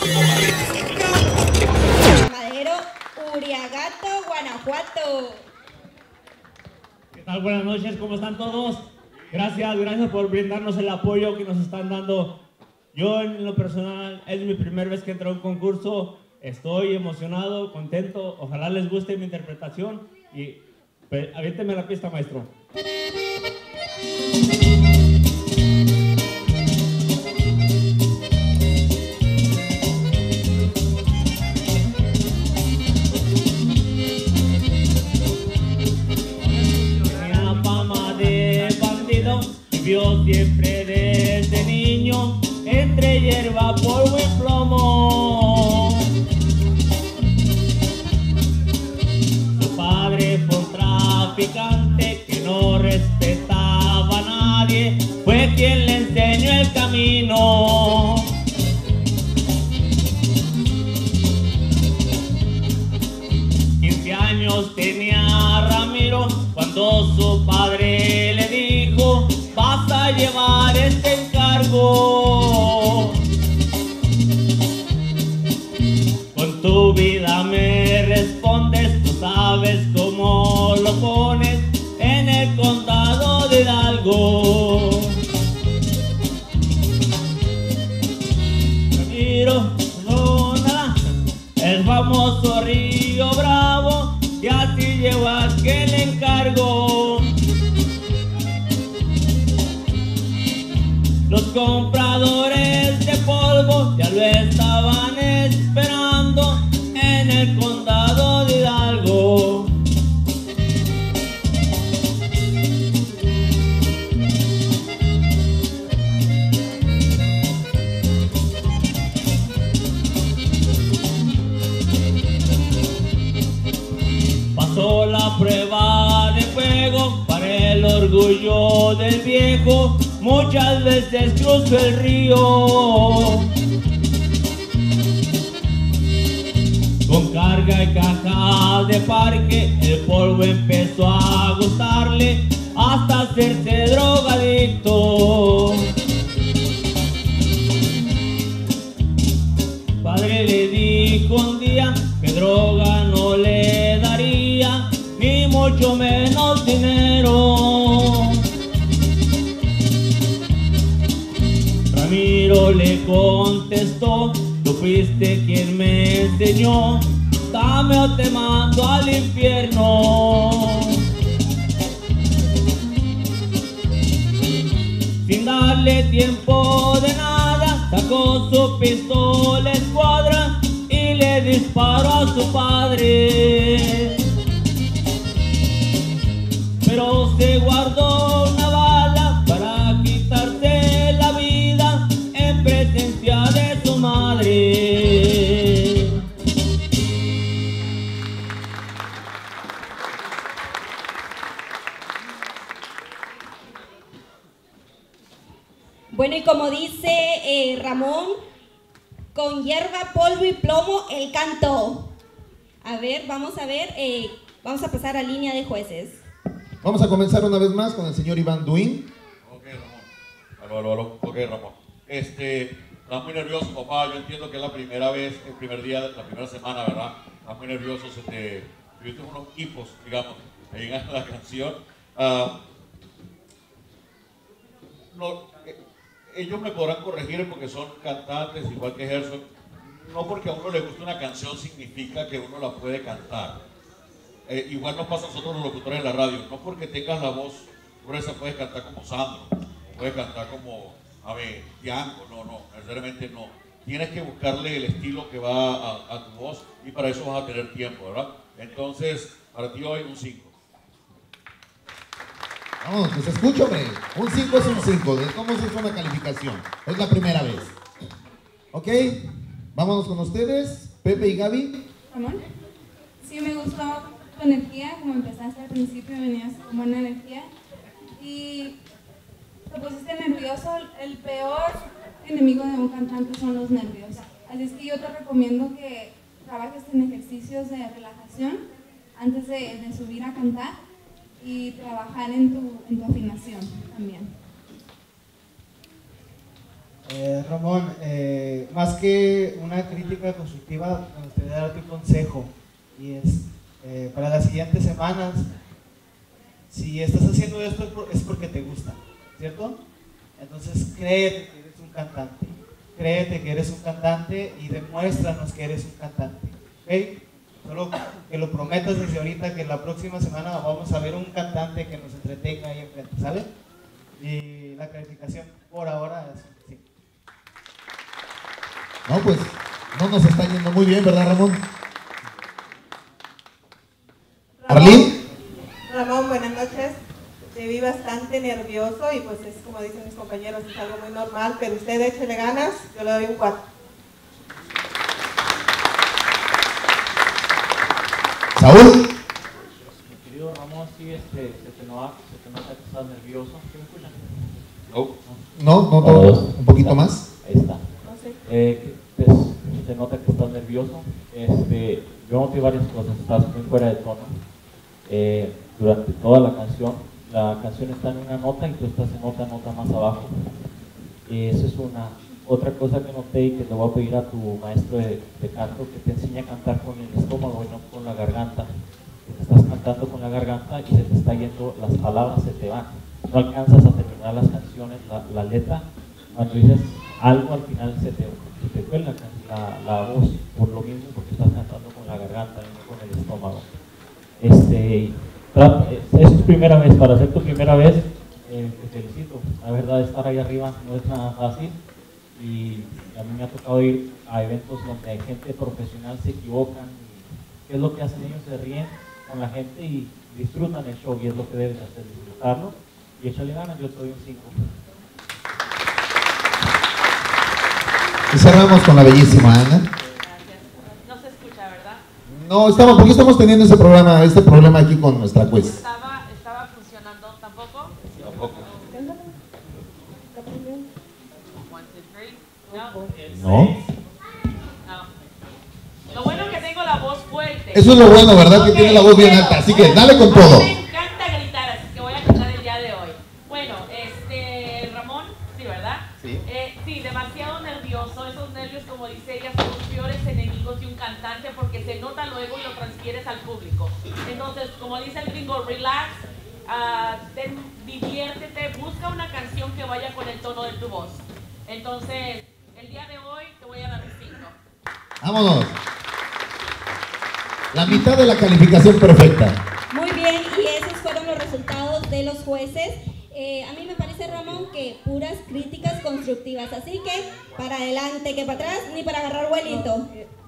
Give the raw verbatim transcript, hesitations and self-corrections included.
Madero, Uriagato, Guanajuato. ¿Qué tal? Buenas noches, ¿cómo están todos? Gracias, gracias por brindarnos el apoyo que nos están dando. Yo en lo personal es mi primera vez que entro a un concurso. Estoy emocionado, contento. Ojalá les guste mi interpretación y pues, aviénteme la pista, maestro. Tenía fama de bandido, vivió siempre desde niño entre hierba, polvo y plomo. Su padre fue un traficante que no respetaba a nadie, fue quien le enseñó el camino. quince años tenía Ramiro cuando su padre le dijo: vas a llevar este encargo. Con tu vida me respondes, tú sabes cómo lo pones en el condado de Hidalgo. Ramiro, no, nada, el famoso Río Bravo, y así llevó aquel encargo. Los compradores de polvo ya lo estaban esperando en el condado de Hidalgo. Pasó la prueba de fuego para el orgullo del viejo. Muchas veces cruzó el río con carga y caja de parque. El polvo empezó a gustarle hasta hacerse drogadicto. Padre le dijo un día que droga no le daría, ni mucho menos dinero. Ramiro le contestó: tú fuiste quien me enseñó, dame o te mando al infierno. Sin darle tiempo de nada, sacó su pistola escuadra y le disparó a su padre. Pero se guardó una bala para quitarse la vida en presencia de su madre. Bueno, y como dice eh, Ramón, con hierba, polvo y plomo, el canto. A ver, vamos a ver, eh, vamos a pasar a línea de jueces. Vamos a comenzar una vez más con el señor Iván Duín. Ok, Ramón. Aló, aló, aló. Ok, Ramón. Este, estás muy nervioso, papá. Yo entiendo que es la primera vez, el primer día, la primera semana, ¿verdad? Estás muy nervioso, se te tuviste unos hipos, digamos, ahí en la canción. Uh, no, eh, ellos me podrán corregir porque son cantantes, igual que Gerson. No porque a uno le guste una canción significa que uno la puede cantar. Eh, igual nos pasa a nosotros los locutores de la radio. No porque tengas la voz gruesa puedes cantar como Sandro, puedes cantar como, a ver, Tiango. No, no, necesariamente no. Tienes que buscarle el estilo que va a, a tu voz y para eso vas a tener tiempo, ¿verdad? Entonces, para ti hoy un cinco. Vamos, que se escucha, hombre. Un cinco es un cinco. ¿Cómo se hizo una calificación? Es la primera vez. Ok, vámonos con ustedes, Pepe y Gaby. Ramón, sí me gustó tu energía, como empezaste al principio, venías con buena energía y te pusiste nervioso. El peor enemigo de un cantante son los nervios, así es que yo te recomiendo que trabajes en ejercicios de relajación antes de, de subir a cantar y trabajar en tu, en tu afinación también. Eh, Ramón, eh, más que una crítica constructiva, me gustaría darte un consejo. Y es, eh, para las siguientes semanas, si estás haciendo esto es, por, es porque te gusta, ¿cierto? Entonces créete que eres un cantante. Créete que eres un cantante y demuéstranos que eres un cantante. ¿Ok? Solo que lo prometas desde ahorita, que la próxima semana vamos a ver un cantante que nos entretenga ahí enfrente, ¿sale? Y la calificación por ahora es sí. No, pues no nos está yendo muy bien, ¿verdad, Ramón? ¿Arlene? Ramón, buenas noches. Te vi bastante nervioso y pues es como dicen mis compañeros, es algo muy normal, pero usted échele ganas, yo le doy un cuatro. ¿Saúl? Mi querido Ramón, sí, este, se, te nota, se te nota que estás nervioso. ¿Sí me escuchan? No, no, no, no, un poquito más. Ahí está. No sé. Eh, pues, se nota que estás nervioso. Este, yo noté varias cosas. Estás muy fuera de tono. Eh, durante toda la canción, la canción está en una nota y tú estás en otra nota más abajo. Eh, eso es una. Otra cosa que noté y que le voy a pedir a tu maestro de, de canto, que te enseñe a cantar con el estómago y no con la garganta. Porque estás cantando con la garganta y se te está yendo, las palabras se te van. No alcanzas a terminar las canciones, la, la letra. Cuando dices algo al final se te, se te cuelga la, la voz, por lo mismo, porque estás cantando con la garganta y no con el estómago. Este, es tu primera vez, para ser tu primera vez, eh, te felicito. La verdad, estar ahí arriba no es nada fácil. Y a mí me ha tocado ir a eventos donde hay gente profesional, se equivocan, y ¿qué es lo que hacen ellos? Se ríen con la gente y disfrutan el show, y es lo que debes hacer, disfrutarlo y échale ganas. Yo te doy un cinco. Y cerramos con la bellísima Ana. Gracias. No se escucha, ¿verdad? No, estamos, porque estamos teniendo ese programa, este problema aquí con nuestra juez. Estaba, estaba funcionando tampoco. Tampoco. No. No. No. Lo bueno es que tengo la voz fuerte. Eso es lo bueno, ¿verdad? Okay, que tiene la voz bien pero, alta, así que dale con todo. Me encanta gritar, así que voy a cantar el día de hoy. Bueno, este, Ramón, sí, ¿verdad? Sí. Eh, sí, demasiado nervioso. Esos nervios, como dice ella, son los peores enemigos de un cantante porque se nota luego y lo transfieres al público. Entonces, como dice el gringo, relax, uh, ten, diviértete, busca una canción que vaya con el tono de tu voz. Entonces, el día de hoy te voy a dar un cinco. Vámonos. La mitad de la calificación perfecta. Muy bien, y esos fueron los resultados de los jueces. Eh, a mí me parece, Ramón, que puras críticas constructivas, así que para adelante, que para atrás, ni para agarrar vuelito.